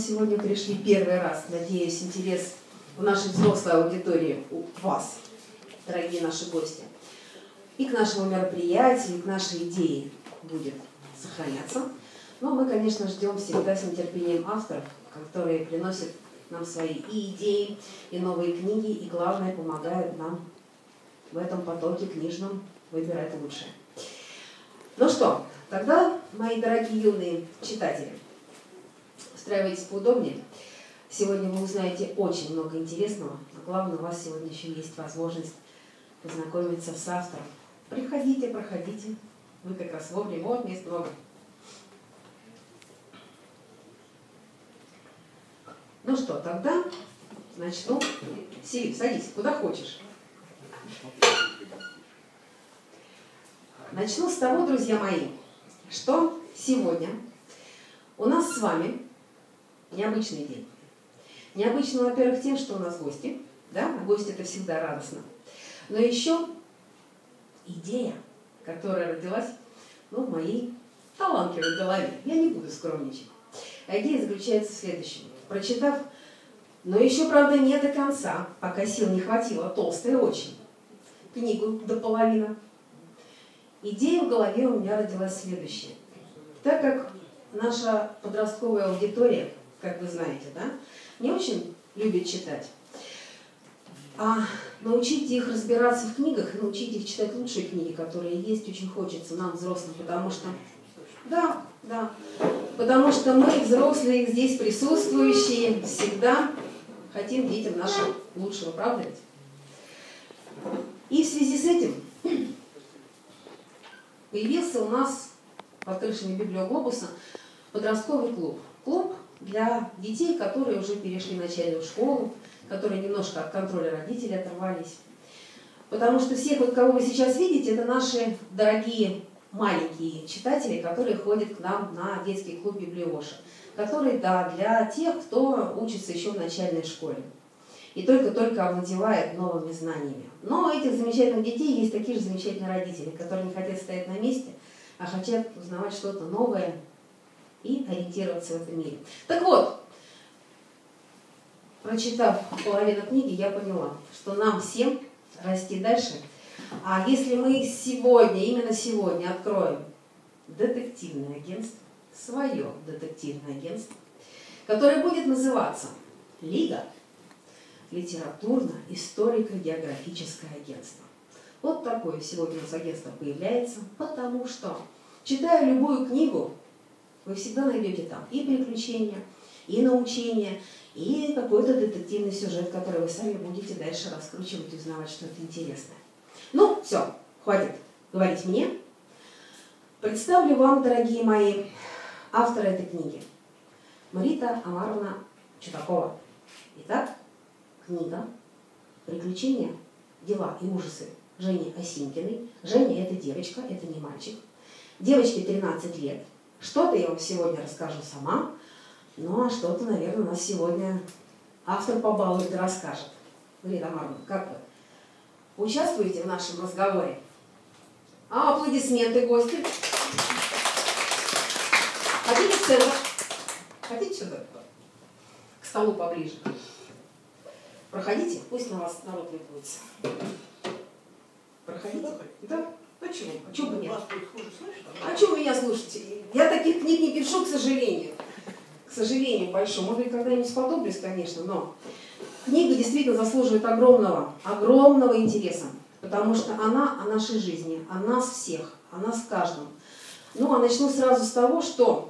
сегодня пришли первый раз. Надеюсь, интерес в нашей взрослой аудитории у вас, дорогие наши гости, и к нашему мероприятию, и к нашей идее будет сохраняться. Но мы, конечно, ждем всегда с нетерпением авторов, которые приносят нам свои и идеи, и новые книги, и, главное, помогают нам в этом потоке книжном выбирать лучшее. Ну что, тогда, мои дорогие юные читатели, устраивайтесь поудобнее. Сегодня вы узнаете очень много интересного, а главное, у вас сегодня еще есть возможность познакомиться с автором. Приходите, проходите, вы как раз вовремя, вот мест много. Ну что, тогда начну. Сири, садись, куда хочешь. Начну с того, друзья мои, что сегодня у нас с вами необычный день. Необычно, во-первых, тем, что у нас гости, да, а гости это всегда радостно. Но еще идея, которая родилась, в моей талантливой голове. Я не буду скромничать. А идея заключается в следующем. Прочитав, но еще, правда, не до конца, пока сил не хватило, толстая очень, книгу до половины, идея в голове у меня родилась следующая. Так как наша подростковая аудитория, как вы знаете, да, не очень любит читать, а научить их разбираться в книгах и научить их читать лучшие книги, которые есть, очень хочется нам, взрослым, потому что, да, потому что мы, взрослые, здесь присутствующие, всегда хотим детям нашего лучшего, правда ведь? И в связи с этим появился у нас под крышами Библиоглобуса подростковый клуб. Клуб для детей, которые уже перешли начальную школу, которые немножко от контроля родителей оторвались. Потому что всех, вот, кого вы сейчас видите, это наши дорогие маленькие читатели, которые ходят к нам на детский клуб Библиоша, который, да, для тех, кто учится еще в начальной школе и только-только овладевает новыми знаниями. Но у этих замечательных детей есть такие же замечательные родители, которые не хотят стоять на месте, а хотят узнавать что-то новое и ориентироваться в этом мире. Так вот, прочитав половину книги, я поняла, что нам всем расти дальше. А если мы сегодня, именно сегодня откроем детективное агентство, свое детективное агентство, которое будет называться «Лига литературно-историко-географическое агентство». Вот такое сегодня у нас агентство появляется, потому что, читая любую книгу, вы всегда найдете там и приключения, и научения, и какой-то детективный сюжет, который вы сами будете дальше раскручивать и узнавать что-то интересное. Ну, все, хватит говорить мне. Представлю вам, дорогие мои, автора этой книги. Марита Амаровна Чудакова. Итак, книга «Приключения, дела и ужасы» Жени Осинкиной. Женя – это девочка, это не мальчик. Девочке 13 лет. Что-то я вам сегодня расскажу сама, ну а что-то, наверное, у нас сегодня автор побалует и расскажет. Марита Амаровна, как вы? Участвуете в нашем разговоре? А аплодисменты, гости. Хотите в центр? Хотите сюда? К столу поближе. Проходите, пусть на вас народ любуется. Проходите. Да? Почему? Чего бы нет? А что вы меня слушаете? Я таких книг не пишу, к сожалению. К сожалению, большому. Может быть, когда-нибудь сподоблюсь, конечно, но книга действительно заслуживает огромного интереса, потому что она о нашей жизни, о нас всех, о нас каждом. Ну, а начну сразу с того, что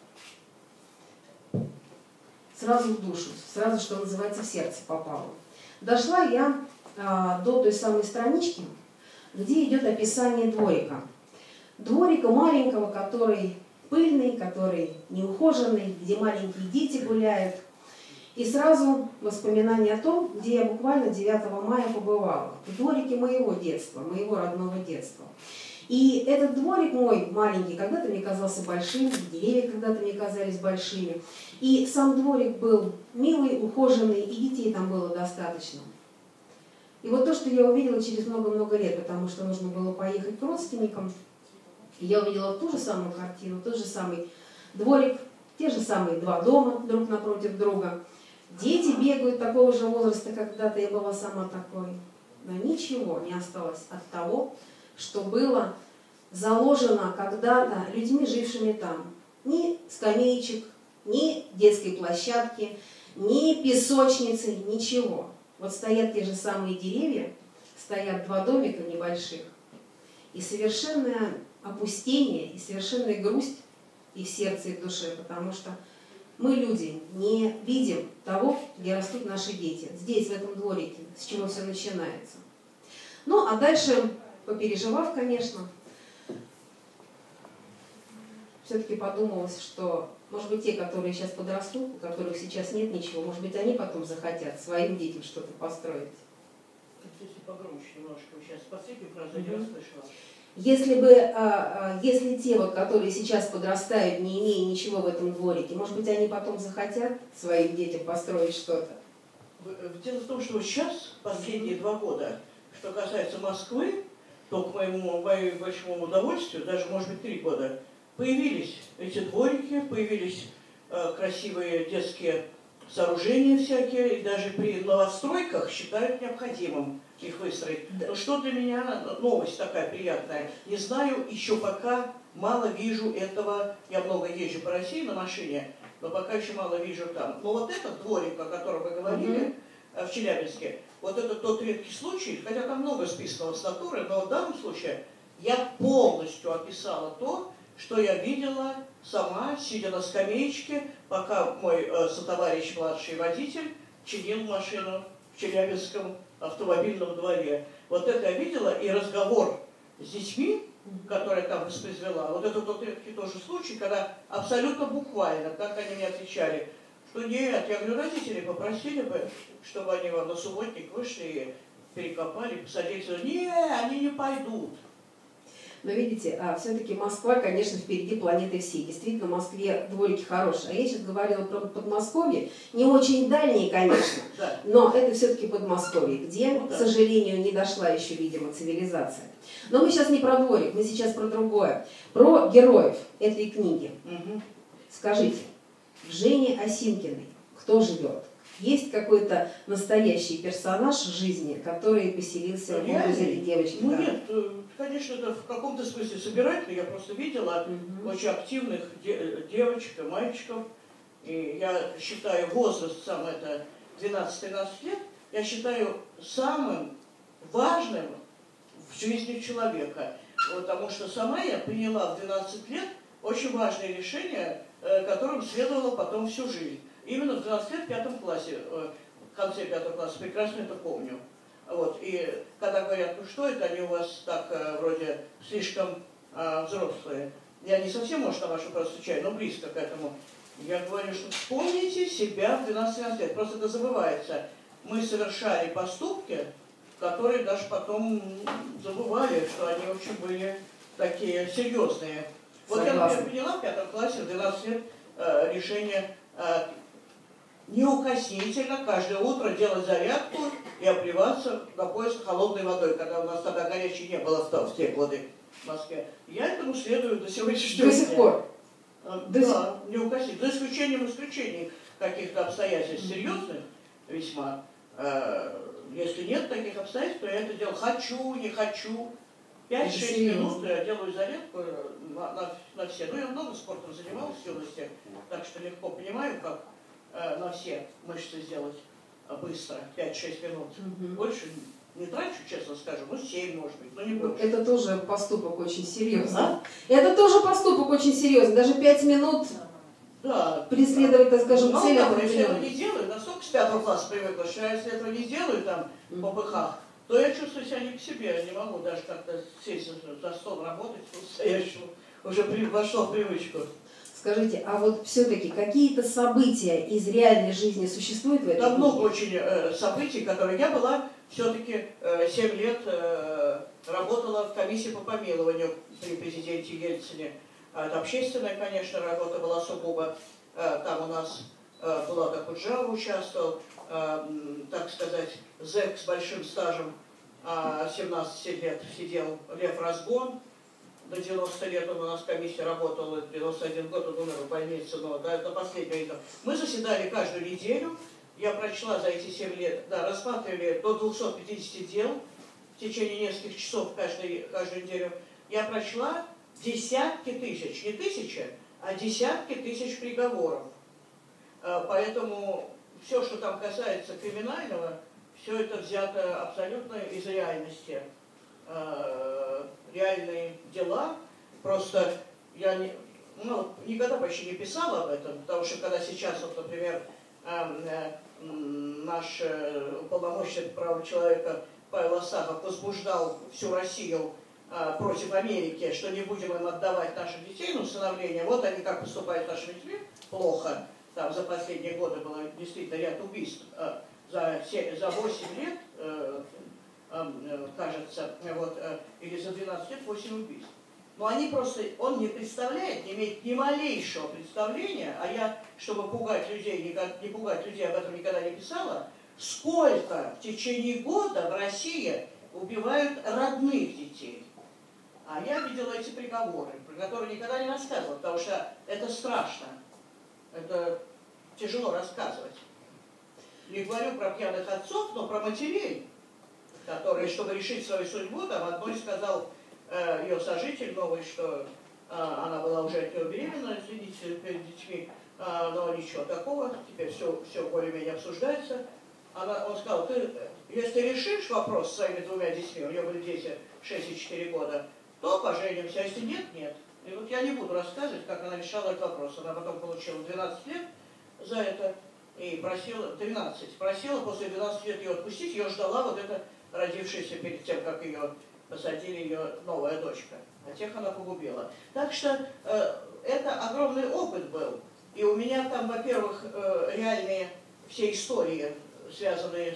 сразу в душу, сразу, что называется, в сердце попало. Дошла я до той самой странички, где идет описание дворика. Дворика маленького, который пыльный, который неухоженный, где маленькие дети гуляют. И сразу воспоминания о том, где я буквально 9 мая побывала. В дворике моего детства, моего родного детства. И этот дворик мой маленький, когда-то мне казался большим, деревья когда-то мне казались большими. И сам дворик был милый, ухоженный, и детей там было достаточно. И вот то, что я увидела через много-много лет, потому что нужно было поехать к родственникам, я увидела ту же самую картину, тот же самый дворик, те же самые 2 дома друг напротив друга. Дети бегают такого же возраста, когда-то я была сама такой. Но ничего не осталось от того, что было заложено когда-то людьми, жившими там. Ни скамеечек, ни детской площадки, ни песочницы, ничего. Вот стоят те же самые деревья, стоят 2 домика небольших, и совершенное опустение, и совершенная грусть и в сердце, и в душе, потому что мы, люди, не видим того, где растут наши дети. Здесь, в этом дворике, с чего все начинается. Ну, а дальше, попереживав, конечно, все-таки подумалось, что, может быть, те, которые сейчас подрастут, у которых сейчас нет ничего, может быть, они потом захотят своим детям что-то построить. Если погромче немножко, сейчас последнюю фразу я расслышала. Если те, вот, которые сейчас подрастают, не имея ничего в этом дворике, может быть, они потом захотят своим детям построить что-то? Дело в том, что сейчас, последние 2 года, что касается Москвы, то к моему большому удовольствию, даже, может быть, 3 года, появились эти дворики, появились красивые детские сооружения всякие, и даже при новостройках считают необходимым их выстроить. Но что для меня новость такая приятная. Не знаю, еще пока мало вижу этого. Я много езжу по России на машине, но пока еще мало вижу там. Но вот этот дворик, о котором вы говорили, в Челябинске, вот это тот редкий случай, хотя там много списанного с натуры, но в данном случае я полностью описала то, что я видела сама, сидя на скамеечке, пока мой сотоварищ, младший водитель, чинил машину в Челябинском автомобильном дворе. Вот это я видела, и разговор с детьми, который я там воспроизвела, вот это тот редкий тоже случай, когда абсолютно буквально, так они мне отвечали, что нет, я говорю, родители попросили бы, чтобы они вам на субботник вышли и перекопали, посадили. Нет, они не пойдут. Но видите, все-таки Москва, конечно, впереди планеты всей. Действительно, в Москве дворики хорошие. А я сейчас говорила про Подмосковье, не очень дальние, конечно, Да. но это все-таки Подмосковье, где, Ну, да, к сожалению, не дошла еще, видимо, цивилизация. Но мы сейчас не про дворик, мы сейчас про другое. Про героев этой книги. Скажите, в Жене Осинкиной кто живет? Есть какой-то настоящий персонаж в жизни, который поселился в образе этой девочки? Ну да? нет, конечно, это в каком-то смысле собирательно. Я просто видела очень активных девочек и мальчиков. И я считаю возраст сам это 12-13 лет, я считаю самым важным в жизни человека. Потому что сама я приняла в 12 лет очень важное решение, которым следовало потом всю жизнь. Именно в 12 лет в 5 классе, в конце 5 класса, прекрасно это помню. Вот. И когда говорят, ну что это, они у вас так вроде слишком взрослые. Я не совсем, может, на вашу просто случайно, но близко к этому. Я говорю, что вспомните себя в 12-13 лет. Просто это забывается. Мы совершали поступки, которые даже потом забывали, что они очень были такие серьезные. Вот я, например, приняла в 5 классе в 12 лет решение неукоснительно каждое утро делать зарядку и обливаться до пояса холодной водой, когда у нас тогда горячей не было в те годы в Москве. Я этому следую до сегодняшнего дня. До сих пор? Да, неукоснительно. За исключением исключений каких-то обстоятельств серьезных весьма. Если нет таких обстоятельств, то я это делаю. Хочу, не хочу. 5-6 минут я делаю зарядку на все. Ну, я много спортом занималась в юности, так что легко понимаю, как на все мышцы сделать быстро, 5-6 минут. Больше не трачу, честно скажу, ну 7 может быть, но не больше. Это тоже поступок очень серьезный. А? Это тоже поступок очень серьезный. Даже 5 минут преследовать, так скажем, цель. Если я этого не делаю, настолько с 5 класса привыкла, что я если этого не сделаю там по пыхах, то я чувствую себя не к себе, я не могу даже как-то сесть за стол работать, настоящему, уже вошло в привычку. Скажите, а вот все-таки какие-то события из реальной жизни существуют в этом? Там много очень событий, которые... Я была все-таки 7 лет, работала в комиссии по помилованию при президенте Ельцине. Это общественная, конечно, работа была сугубо. Там у нас Булат Акуджава участвовал, так сказать, зэк с большим стажем, 17 лет сидел Лев Разгон. до 90 лет у нас комиссия работала, 91 год он умер в больнице, но до последнего. Мы заседали каждую неделю. Я прочла за эти 7 лет, да, рассматривали до 250 дел в течение нескольких часов каждую неделю. Я прочла десятки тысяч, не тысячи, а десятки тысяч приговоров. Поэтому все, что там касается криминального, все это взято абсолютно из реальности. Реальные дела. Просто я никогда почти не писала об этом, потому что когда сейчас, вот, например, наш уполномоченный прав человека Павел Асахов возбуждал всю Россию против Америки, что не будем им отдавать наших детей на усыновление, вот они как поступают с нашими детьми, плохо. Там за последние годы было действительно ряд убийств. За 8 лет, кажется, вот, или за 12 лет 8 убийств. Но они просто, он не представляет, не имеет ни малейшего представления, а я, чтобы пугать людей, не пугать людей, об этом никогда не писала, сколько в течение года в России убивают родных детей. А я видела эти приговоры, про которые никогда не рассказывала, потому что это страшно, это тяжело рассказывать. Не говорю про пьяных отцов, но про матерей, которые, чтобы решить свою судьбу, там одной сказал ее сожитель новый, что она была уже от него беременна, извините, перед детьми, но ничего такого, теперь все более-менее обсуждается. Он сказал, если решишь вопрос с своими 2 детьми, у нее были дети 6 и 4 года, то поженимся, а если нет, нет. И вот я не буду рассказывать, как она решала этот вопрос. Она потом получила 12 лет за это и просила, 13, просила после 12 лет ее отпустить, ее ждала вот эта родившаяся перед тем, как ее посадили, ее новая дочка. А тех она погубила. Так что это огромный опыт был. И у меня там, во-первых, реальные все истории, связанные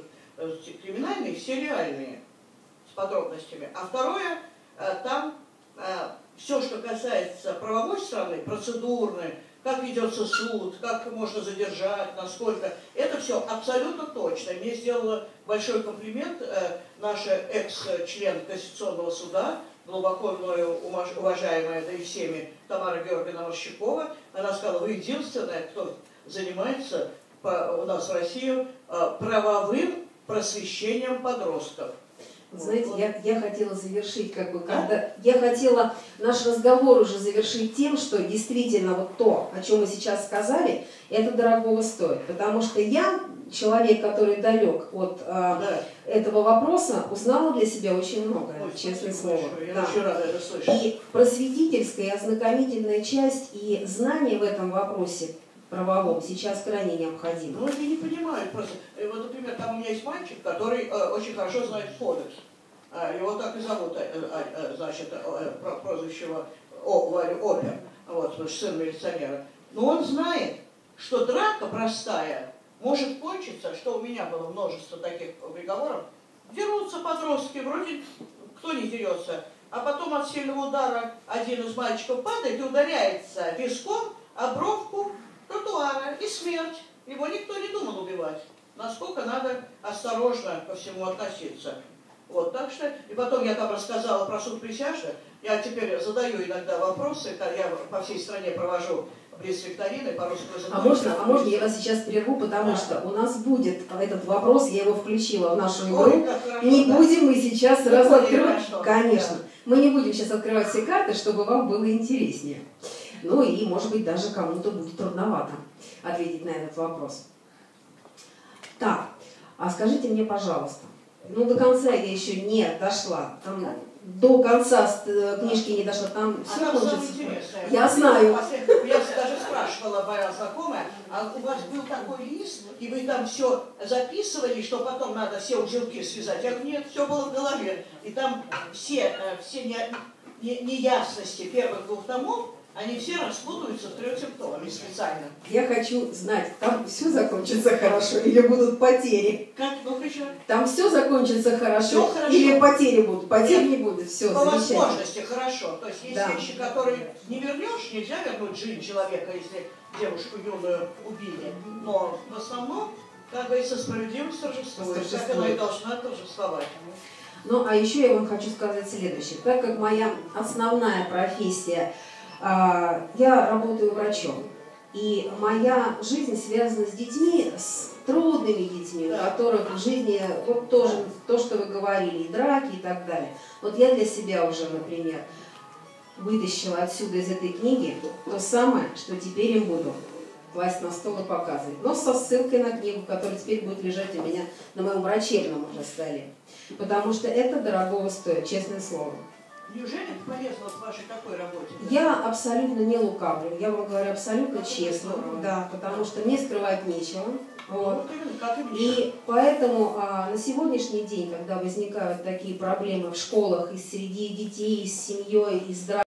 с криминальными, все реальные, с подробностями. А второе, там все, что касается правовой стороны, процедурной, как ведется суд, как можно задержать, насколько, это все абсолютно точно. Мне сделала большой комплимент наша экс-член Конституционного суда, глубоко мною уважаемая, да и всеми, Тамара Георгиевна Морщакова. Она сказала, вы единственная, кто занимается у нас в России правовым просвещением подростков. Знаете, я хотела завершить, я хотела наш разговор уже завершить тем, что действительно вот то, о чем мы сейчас сказали, это дорогого стоит. Потому что я, человек, который далек от этого вопроса, узнала для себя очень много, честное слово. Я очень рада это слышать. И просветительская и ознакомительная часть и знания в этом вопросе правовом сейчас крайне необходимо. Ну, они не понимают просто. Вот, например, там у меня есть мальчик, который очень хорошо знает кодекс. Его так и зовут, значит, прозвищего Опер, вот, сын милиционера. Но он знает, что драка простая может кончиться, что у меня было множество таких приговоров. Дерутся подростки, вроде кто не дерется, а потом от сильного удара один из мальчиков падает и ударяется виском о бровку тротуара, и смерть. Его никто не думал убивать. Насколько надо осторожно ко всему относиться. Вот, так что, и потом я там рассказала про суд присяжных. Я теперь задаю иногда вопросы, я по всей стране провожу блиц-викторины по русскому языку. А можно я вас сейчас прерву, потому что у нас будет этот вопрос, я его включила в нашу игру. Не будем мы сейчас сразу открывать. Конечно. Мы не будем сейчас открывать все карты, чтобы вам было интереснее. Ну и, может быть, даже кому-то будет трудновато ответить на этот вопрос. Так, а скажите мне, пожалуйста, ну до конца я еще не дошла, там, до конца книжки не дошла, там все кончится. Я знаю. Я даже спрашивала моя знакомая, а у вас был такой лист, и вы там все записывали, что потом надо все узелки связать? Я говорю, нет, все было в голове. И там все неясности первых 2 томов, они все распутываются 3 симптомами специально. Я хочу знать, там все закончится хорошо или будут потери? Как? Ну, причем? Там все закончится хорошо, все хорошо. Или потери будут? Потерь не будет, все, по возможности хорошо. То есть есть вещи, которые не вернешь, нельзя вернуть жизнь человека, если девушку юную убили. Но в основном, как говорится, справедливость торжествует. Как она и должна торжествовать. Ну, а еще я вам хочу сказать следующее. Так как моя основная профессия, я работаю врачом, и моя жизнь связана с детьми, с трудными детьми, у которых в жизни вот тоже то, что вы говорили, и драки и так далее. Вот я для себя уже, например, вытащила отсюда из этой книги то самое, что теперь им буду класть на стол и показывать. Но со ссылкой на книгу, которая теперь будет лежать у меня на моем врачебном уже столе. Потому что это дорогого стоит, честное слово. Неужели это полезно в вашей такой работе? Я абсолютно не лукавлю, я вам говорю абсолютно честно, да, потому что мне скрывать нечего. Вот. И поэтому на сегодняшний день, когда возникают такие проблемы в школах и среди детей, и с семьей, и с